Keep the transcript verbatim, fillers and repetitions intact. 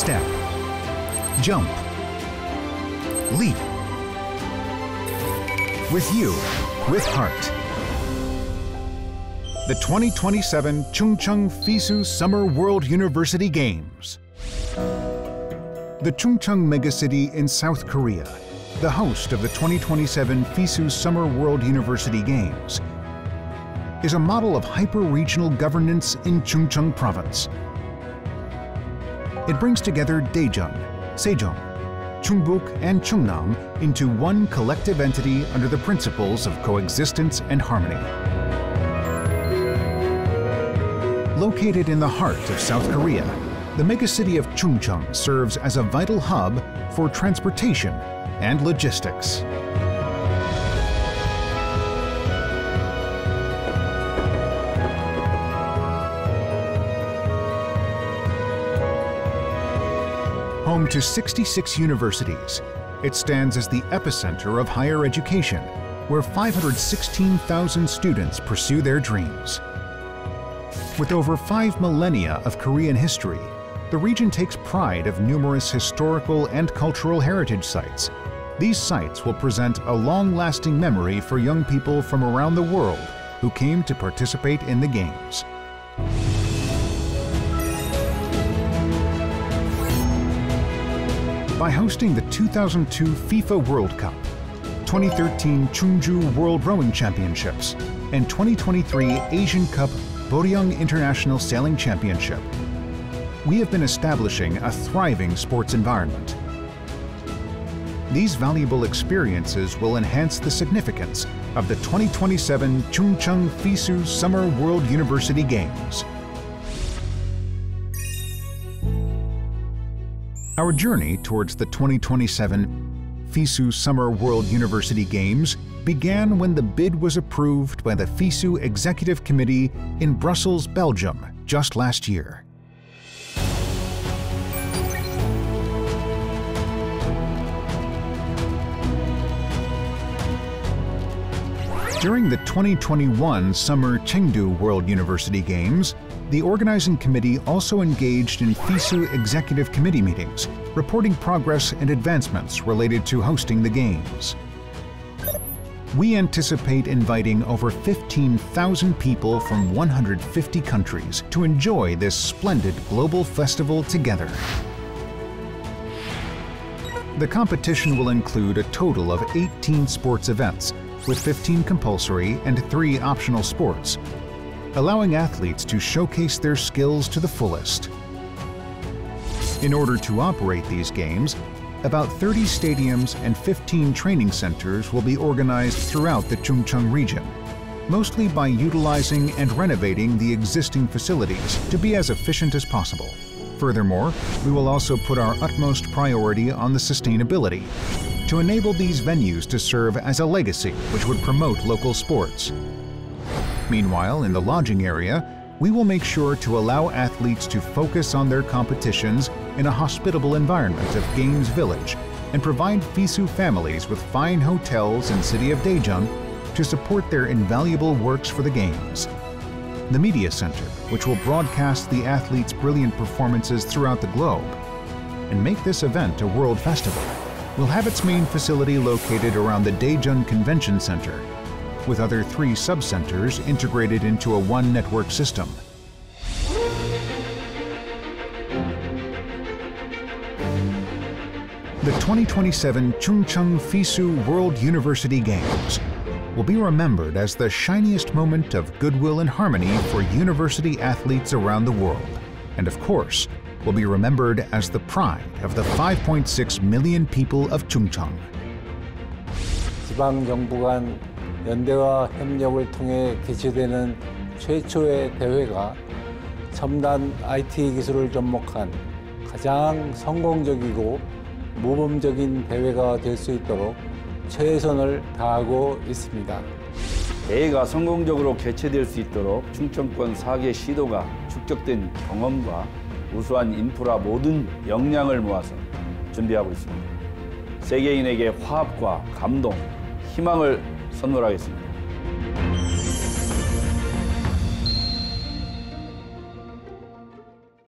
step, jump, leap. With you, with heart. The twenty twenty-seven Chungcheong FISU Summer World University Games. The Chungcheong megacity in South Korea, the host of the twenty twenty-seven FISU Summer World University Games, is a model of hyper-regional governance in Chungcheong Province. It brings together Daejeon, Sejong, Chungbuk, and Chungnam into one collective entity under the principles of coexistence and harmony. Located in the heart of South Korea, the megacity of Chungcheong serves as a vital hub for transportation and logistics. Home to sixty-six universities, it stands as the epicenter of higher education, where five hundred sixteen thousand students pursue their dreams. With over five millennia of Korean history, the region takes pride of numerous historical and cultural heritage sites. These sites will present a long-lasting memory for young people from around the world who came to participate in the Games. By hosting the two thousand two FIFA World Cup, twenty thirteen Chungju World Rowing Championships, and twenty twenty-three Asian Cup Boryung International Sailing Championship, we have been establishing a thriving sports environment. These valuable experiences will enhance the significance of the twenty twenty-seven Chungcheong FISU Summer World University Games. Our journey towards the twenty twenty-seven FISU Summer World University Games began when the bid was approved by the FISU Executive Committee in Brussels, Belgium, just last year. During the twenty twenty-one Summer Chengdu World University Games, the organizing committee also engaged in FISU Executive Committee meetings, reporting progress and advancements related to hosting the Games. We anticipate inviting over fifteen thousand people from one hundred fifty countries to enjoy this splendid global festival together. The competition will include a total of eighteen sports events, with fifteen compulsory and three optional sports, allowing athletes to showcase their skills to the fullest. In order to operate these games, about thirty stadiums and fifteen training centers will be organized throughout the Chungcheong region, mostly by utilizing and renovating the existing facilities to be as efficient as possible. Furthermore, we will also put our utmost priority on the sustainability to enable these venues to serve as a legacy which would promote local sports. Meanwhile, in the lodging area, we will make sure to allow athletes to focus on their competitions in a hospitable environment of Games Village and provide FISU families with fine hotels in city of Daejeon to support their invaluable works for the Games. The Media Center, which will broadcast the athletes' brilliant performances throughout the globe and make this event a world festival, will have its main facility located around the Daejeon Convention Center, with other three sub-centers integrated into a one-network system. The twenty twenty-seven Chungcheong FISU World University Games will be remembered as the shiniest moment of goodwill and harmony for university athletes around the world, and of course, will be remembered as the pride of the five point six million people of Chungcheong. 지방 정부 간 연대와 협력을 통해 개최되는 최초의 대회가 첨단 아이티 기술을 접목한 가장 성공적이고 모범적인 대회가 될 수 있도록 최선을 다하고 있습니다. 대회가 성공적으로 개최될 수 있도록 충청권 네 개 시도가 축적된 경험과 우수한 인프라 모든 역량을 모아서 준비하고 있습니다. 세계인에게 화합과 감동, 희망을 선물하겠습니다.